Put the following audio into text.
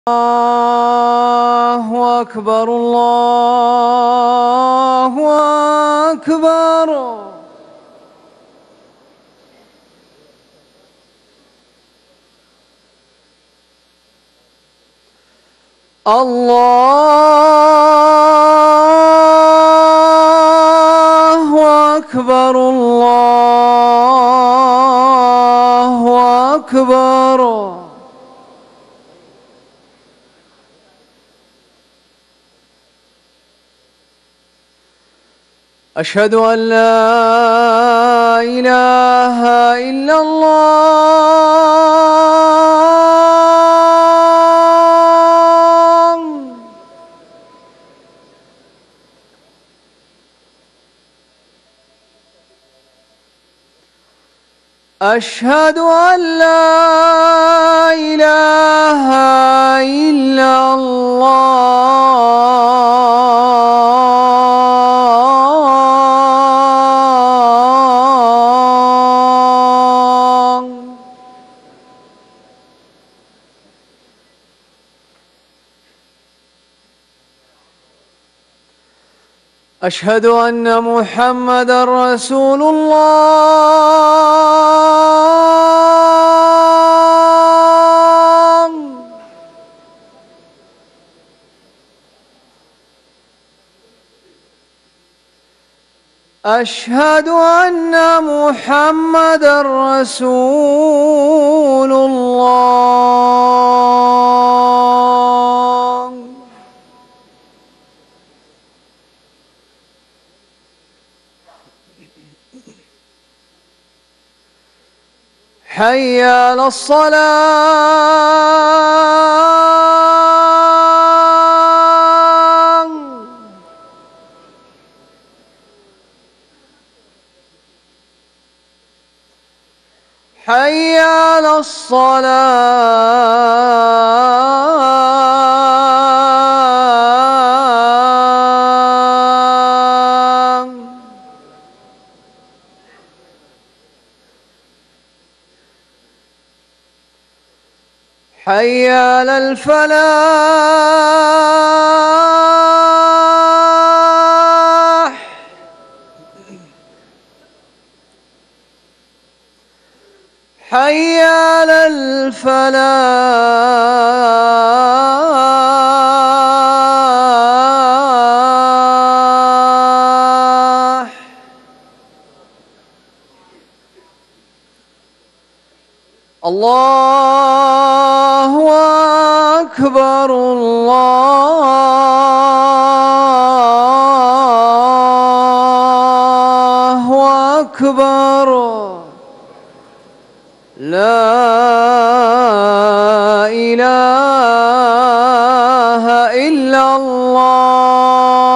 الله أكبر الله أكبر. الله أكبر الله أكبر. أشهد أن لا إله إلا الله. أشهد أن لا إله إلا الله. أشهد أن محمدًا رسول الله. أشهد أن محمدًا رسول الله. حي على الصلاة. حي على الصلاة. حي على الفلاح. حي على الفلاح. الله أكبر الله أكبر. لا إله إلا الله.